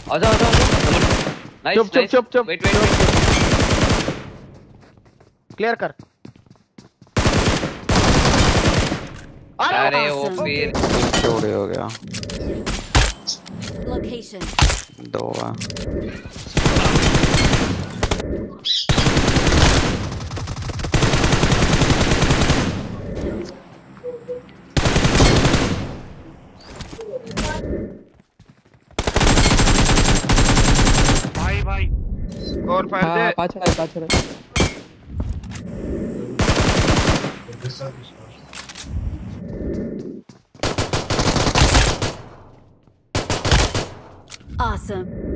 आजा आजा आजा। नाइस चुप चुप चुप चुप। Wait wait. क्लियर कर। अरे वो फिर चोरी हो गया। Location. 2 का। भाई और फायर दे। पाछळ Awesome.